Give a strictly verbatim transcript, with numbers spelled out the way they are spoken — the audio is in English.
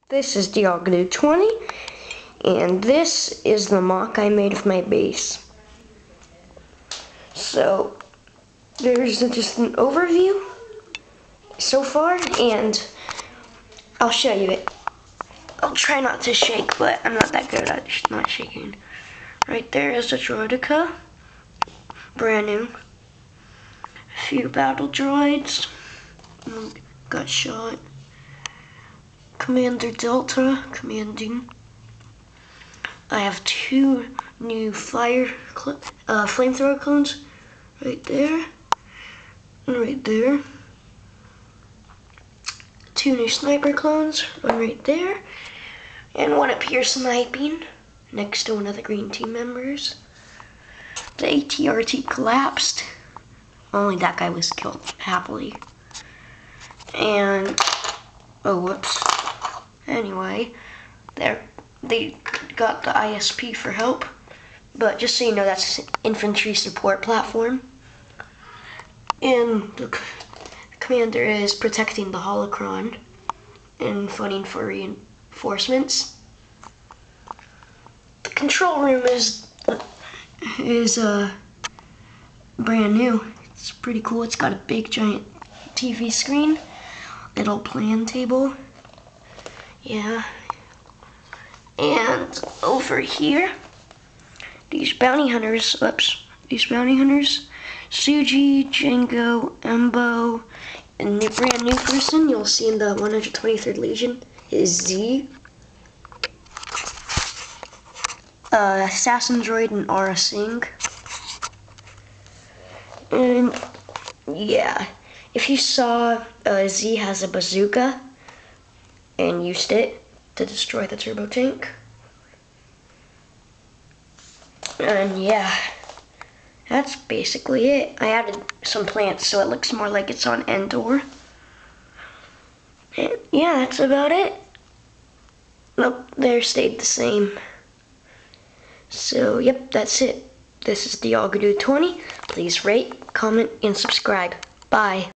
This is Dioglu twenty, and this is the M O C I made of my base. So, there's just an overview so far, and I'll show you it. I'll try not to shake, but I'm not that good at not shaking. Right there is the droideka, brand new. A few battle droids, got shot. Commander Delta, commanding. I have two new fire, uh, flamethrower clones, right there, and right there. Two new sniper clones, one right there, and one up here sniping, next to one of the green team members. The A T R T collapsed. Only that guy was killed, happily. And, oh whoops. Anyway, there they got the I S P for help, but just so you know, that's an infantry support platform. And the commander is protecting the holocron and fighting for reinforcements. The control room is is uh, brand new. It's pretty cool. It's got a big giant T V screen, little plan table. Yeah, and over here, these bounty hunters, oops, these bounty hunters, Suji, Django, Embo, and a brand new person you'll see in the one hundred twenty-third Legion is Z, uh, Assassin Droid, and Aura Singh. And yeah, if you saw, uh, Z has a bazooka and used it to destroy the turbo tank. And yeah, that's basically it. I added some plants so it looks more like it's on Endor. And yeah, that's about it. Nope, there stayed the same. So yep, that's it. This is Dioglu twenty. Please rate, comment, and subscribe. Bye.